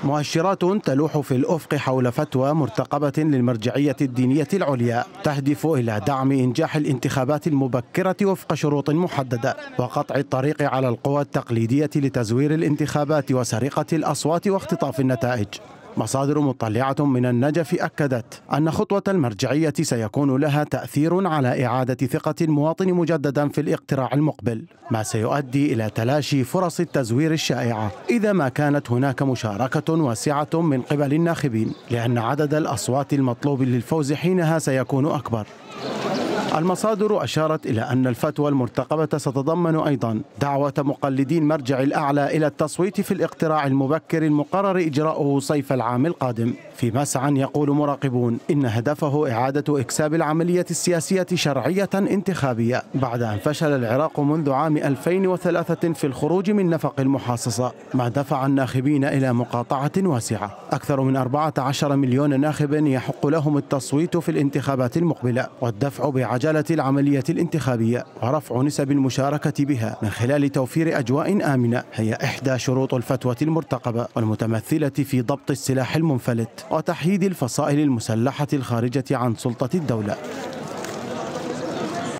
مؤشرات تلوح في الأفق حول فتوى مرتقبة للمرجعية الدينية العليا تهدف إلى دعم إنجاح الانتخابات المبكرة وفق شروط محددة وقطع الطريق على القوى التقليدية لتزوير الانتخابات وسرقة الأصوات واختطاف النتائج. مصادر مطلعة من النجف أكدت أن خطوة المرجعية سيكون لها تأثير على إعادة ثقة المواطن مجددا في الاقتراع المقبل، ما سيؤدي إلى تلاشي فرص التزوير الشائعة إذا ما كانت هناك مشاركة واسعة من قبل الناخبين، لأن عدد الأصوات المطلوب للفوز حينها سيكون أكبر. المصادر أشارت إلى أن الفتوى المرتقبة ستتضمن أيضا دعوة مقلدي المرجع الأعلى إلى التصويت في الاقتراع المبكر المقرر إجراؤه صيف العام القادم، في مسعى يقول مراقبون إن هدفه إعادة إكساب العملية السياسية شرعية انتخابية بعد أن فشل العراق منذ عام 2003 في الخروج من نفق المحاصصة، ما دفع الناخبين إلى مقاطعة واسعة. أكثر من 14 مليون ناخب يحق لهم التصويت في الانتخابات المقبلة والدفع بعجلة العملية الانتخابية ورفع نسب المشاركة بها من خلال توفير أجواء آمنة هي إحدى شروط الفتوى المرتقبة، والمتمثلة في ضبط السلاح المنفلت وتحييد الفصائل المسلحة الخارجة عن سلطة الدولة.